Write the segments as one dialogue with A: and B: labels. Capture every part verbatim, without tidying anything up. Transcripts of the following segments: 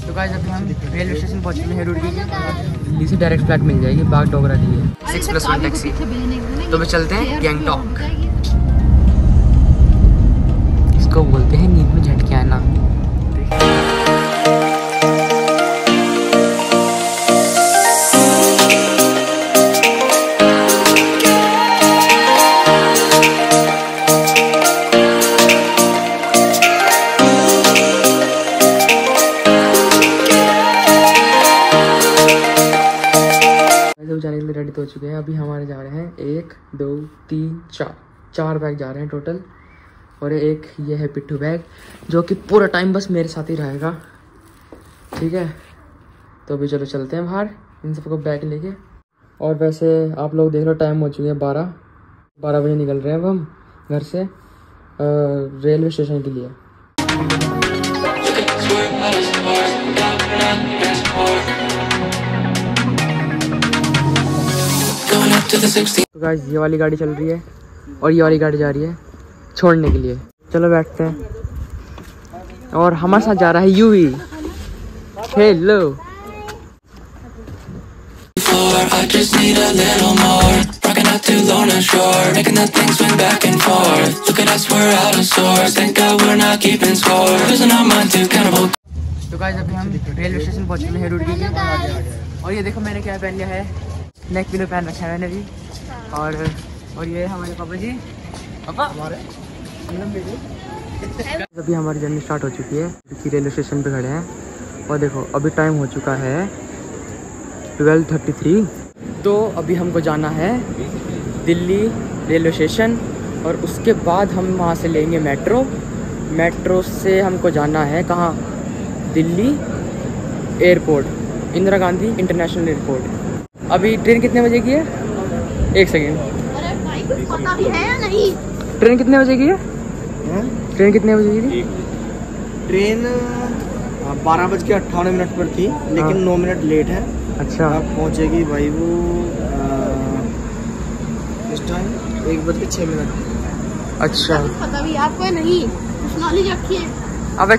A: तो गाइस अभी हम रेलवे स्टेशन पहुंच चुके हैं रुड़की के। दिल्ली से डायरेक्ट फ्लाइट मिल जाएगी बाग डोगरा के लिए, सिक्स प्लस वन टैक्सी। तो फिर चलते हैं गैंगटॉक। इसको बोलते हैं नींद में झटके आना। जाने के लिए रेडी हो चुके हैं। अभी हमारे जा रहे हैं एक दो तीन चार चार बैग जा रहे हैं टोटल। और एक ये है पिट्ठू बैग जो कि पूरा टाइम बस मेरे साथ ही रहेगा, ठीक है। तो अभी चलो चलते हैं बाहर इन सबको बैग लेके। और वैसे आप लोग देख लो टाइम हो चुके हैं बारह बारह बजे निकल रहे हैं अब हम घर से रेलवे स्टेशन के लिए। तो गाइस ये वाली गाड़ी चल रही है और ये वाली गाड़ी जा रही है छोड़ने के लिए। चलो बैठते हैं। और हमारे साथ जा रहा है यूवी। हेलो तो गाइस अभी हम रेलवे स्टेशन पहुंच चुके हैं रुड़की के। और ये देखो मैंने क्या पहन लिया है, नेक पिलो पहन रखा है मैंने भी। और और ये हमारे पापा जी पापा हमारे अभी हमारी जर्नी स्टार्ट हो चुकी है। रुड़की रेलवे स्टेशन पे खड़े हैं और देखो अभी टाइम हो चुका है ट्वेल्व थर्टी थ्री। तो अभी हमको जाना है दिल्ली रेलवे स्टेशन और उसके बाद हम वहाँ से लेंगे मेट्रो। मेट्रो से हमको जाना है कहाँ, Delhi airport, Indira Gandhi international airport. अभी ट्रेन कितने बजे की है? एक सेकेंड,
B: पता भी है या नहीं?
A: ट्रेन कितने बजे की है? ट्रेन कितने बजे की थी?
C: ट्रेन बारह बज के अट्ठावन मिनट पर थी, लेकिन
A: हाँ।
C: नौ मिनट लेट है।
A: अच्छा,
C: अब पहुंचेगी भाई वो इस टाइम एक बज के छः मिनट।
A: अच्छा
B: पता भी आपको है नहीं, कुछ नॉलेज रखिए।
A: अब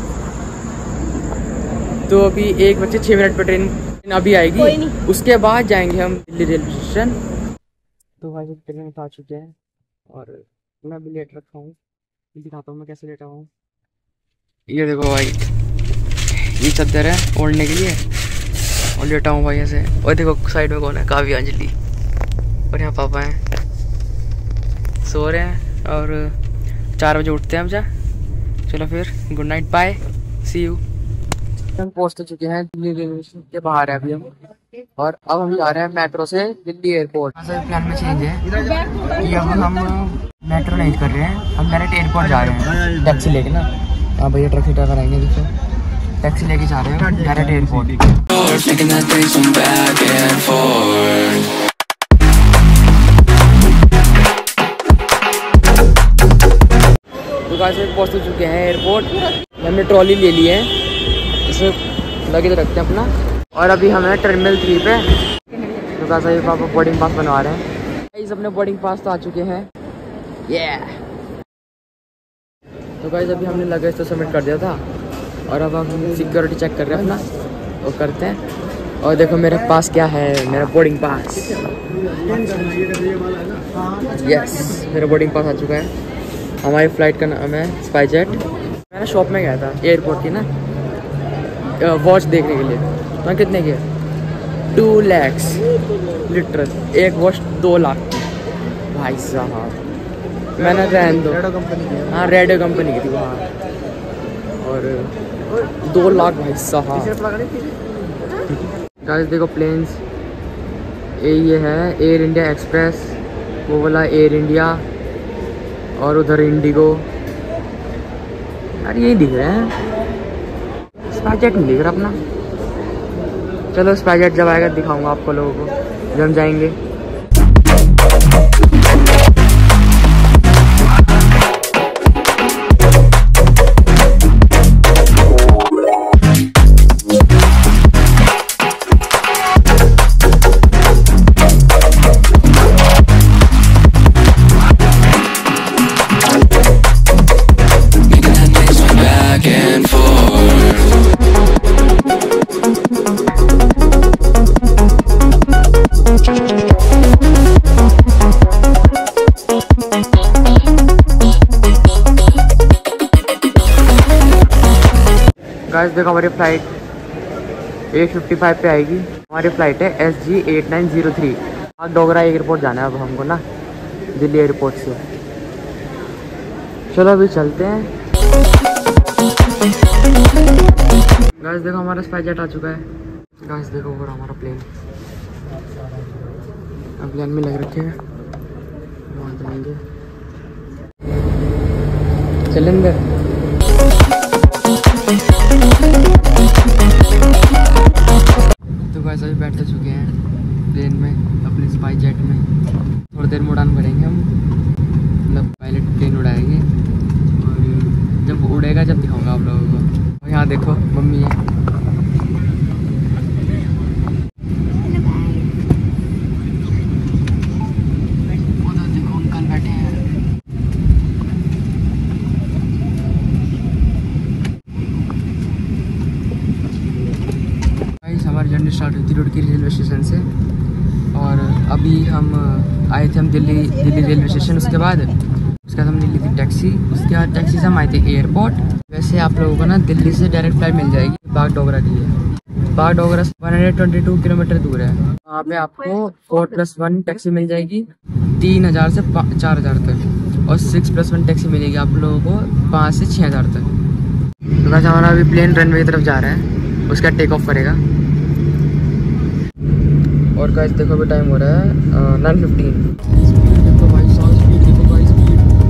A: तो अभी एक बजे छः मिनट पर ट्रेन अभी आएगी, उसके बाद जाएंगे हम दिल्ली रेलवे स्टेशन। तो भाई ट्रेन में आ चुके हैं और मैं भी लेट रखा हूँ, दिखाता हूँ मैं कैसे लेटा हूँ। ये देखो भाई, ये चद्दर है ओढ़ने के लिए और लेटा हूँ भाई ऐसे। और देखो साइड में कौन है, काव्य अंजलि। और यहाँ पापा हैं सो रहे हैं और चार बजे उठते हैं हम। जा चलो फिर, good night, bye, see you. हम पहुँच तो चुके हैं दिल्ली रेलवे स्टेशन के बाहर है अभी हम, और अब हम जा रहे हैं मेट्रो से दिल्ली एयरपोर्ट। प्लान में चेंज है कि अब हम मेट्रो नहीं कर रहे हैं, हम डायरेक्ट एयरपोर्ट जा रहे हैं टैक्सी लेके ना। हाँ भैया ट्रैक्सी ड्राइवर आएंगे, देखो टैक्सी लेके जा रहे हैं डायरेक्ट एयरपोर्ट। तो गाइस पहुँच तो चुके हैं एयरपोर्ट। हमने ट्रॉली ले ली है, इसमें लगे तो रखते हैं अपना। और अभी हम हैं टर्मिनल थ्री पे। तो गाइस अभी पापा बोर्डिंग पास बनवा रहे हैं। गाइस अपने बोर्डिंग पास तो आ चुके हैं, ये तो गाइस अभी हमने लगेज तो सबमिट कर दिया था और अब हम सिक्योरिटी चेक कर रहे हैं अपना, वो करते हैं। और देखो मेरे पास क्या है, मेरा बोर्डिंग पास। यस, मेरा बोर्डिंग पास आ चुका है। हमारी फ्लाइट का नाम है स्पाइसजेट। मैंने शॉप में गया था एयरपोर्ट की ना वॉच देखने के लिए, तो कितने के टू लैक्स लिटरल, एक वॉच दो लाख की भाई साहब। मैंने रहन दो, हाँ रेडियो कंपनी की थी वहाँ, और दो लाख भाई साहब। गाइस देखो प्लेन्स, ये ये है एयर इंडिया एक्सप्रेस, वो वाला एयर इंडिया, और उधर इंडिगो। यार यही दिख रहे हैं, स्पाइसजेट नहीं दिख रहा अपना। चलो स्पाइसजेट जब आएगा दिखाऊंगा आपको लोगों को जब हम जाएंगे। गाइस देखो हमारी फ्लाइट एट फिफ्टी फाइव पे आएगी। हमारी फ़्लाइट है S G eight nine zero three. Dogra airport जाना है अब हमको ना, दिल्ली एयरपोर्ट से। चलो अभी चलते हैं। गाइस देखो हमारा स्पाइस जेट आ चुका है। गाइस देखो वो हमारा प्लेन, अब प्लेन में लग रखे हैं, वहाँ जाएंगे। चलें अंदर। तो गाइस अभी बैठ तो चुके हैं प्लेन में, अपने स्पाइस जेट में। थोड़ी देर में उड़ान भरेंगे हम, मतलब पायलट प्लेन उड़ाएंगे और जब उड़ेगा जब दिखाऊंगा आप लोगों को। यहाँ देखो मम्मी है। हमारी जर्नी स्टार्ट हुई थी रुड़की रेलवे स्टेशन से और अभी हम आए थे हम दिल्ली दिल्ली रेलवे स्टेशन। उसके बाद उसके बाद हमने ली थी टैक्सी। उसके बाद टैक्सी से हम आए थे एयरपोर्ट। वैसे आप लोगों को ना दिल्ली से डायरेक्ट फ्लाइट मिल जाएगी बागडोगरा की है। बागडोगरा से one hundred twenty two kilometre दूर है। वहाँ पे आपको फोर प्लस वन टैक्सी मिल जाएगी तीन हज़ार से चार हज़ार तक, और सिक्स प्लस वन टैक्सी मिलेगी आप लोगों को पाँच से छः हज़ार तक। तो वैसे हमारा अभी प्लेन रनवे की तरफ जा रहा है, उसका टेक ऑफ करेगा। और गाइस देखो अभी टाइम हो रहा है नाइन फिफ्टीन। देखो भाई साउंड स्पीड देखो भाई स्पीड।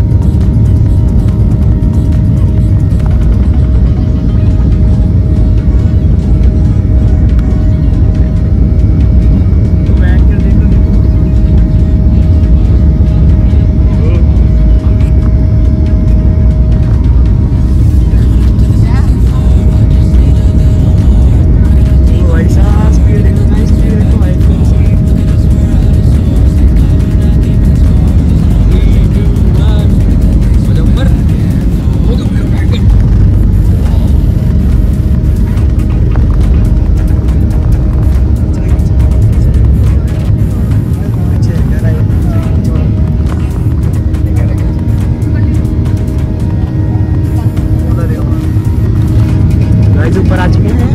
A: ऊपर आ चुके हैं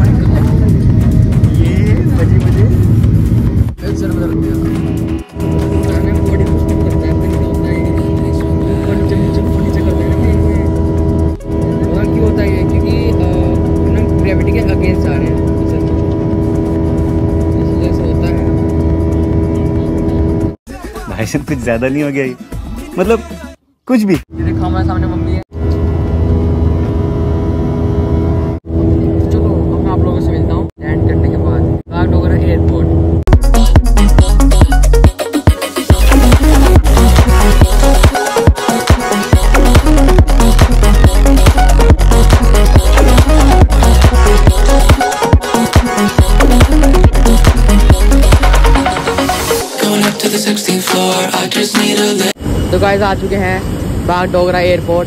A: ये मजे मजे सर बदल गया। बॉडी कुछ करता है, फिर होता है ऊपर नीचे नीचे नीचे करता है ना। और क्यों होता है? क्योंकि हम ग्रेविटी के अगेंस्ट आ रहे हैं, इसलिए ऐसा होता है।
D: भाई साहब कुछ ज्यादा नहीं हो गया ये, मतलब कुछ भी।
A: ये देखो हमारे सामने मम्मी है। तो गाइस आ चुके हैं बागडोगरा एयरपोर्ट।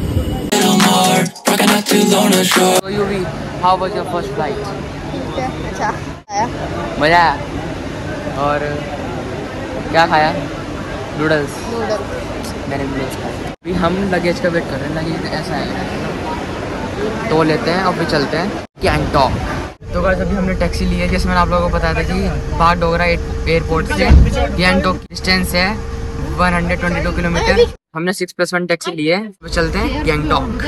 A: So you भी, how was your first flight?
B: अच्छा आया,
A: मजा आया। और क्या खाया? नूडल्स।
B: नूडल्स
A: मैंने नूडल्स खाया। अभी हम लगेज का वेट कर रहे हैं। लगेज ऐसा है तो लेते हैं और फिर चलते हैं गैंगटॉक। तो गाइस अभी हमने टैक्सी ली है, जैसे मैंने आप लोगों को बताया था कि बागडोगरा एयरपोर्ट से गैंगटॉक डिस्टेंस है one hundred twenty two kilometre. हमने सिक्स प्लस वन टैक्सी ली है, तो चलते हैं गैंगटॉक।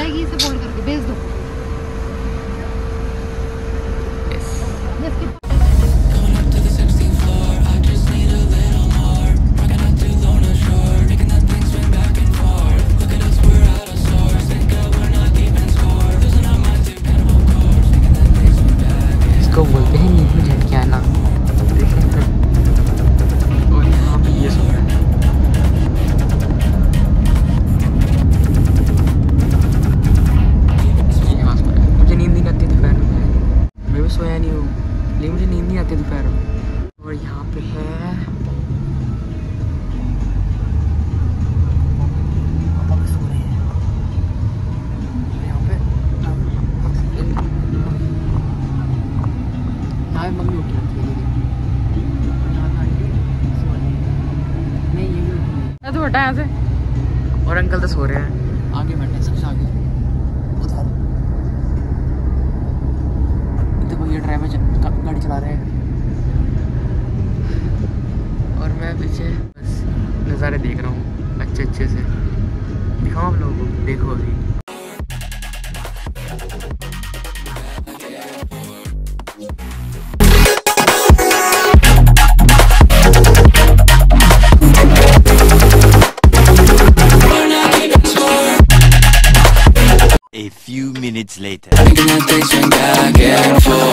A: इसको बोलते हैं नींद में झटके आना। और यहाँ पे ये सो रहा है। मुझे नींद नहीं आती दोपहर में, मैं भी सोया नहीं हूँ, लेकिन मुझे नींद नहीं आती दोपहर में। और यहाँ पे है मम्मी उठी है तो हटा यहाँ से। और अंकल तो सो रहे हैं, आगे बैठे सबसे आगे। चढ़ा रहे हैं और मैं पीछे बस नज़ारे देख रहा हूँ अच्छे अच्छे से। दिखाऊँ आप लोगों को, देखो अभी।
E: A few minutes later.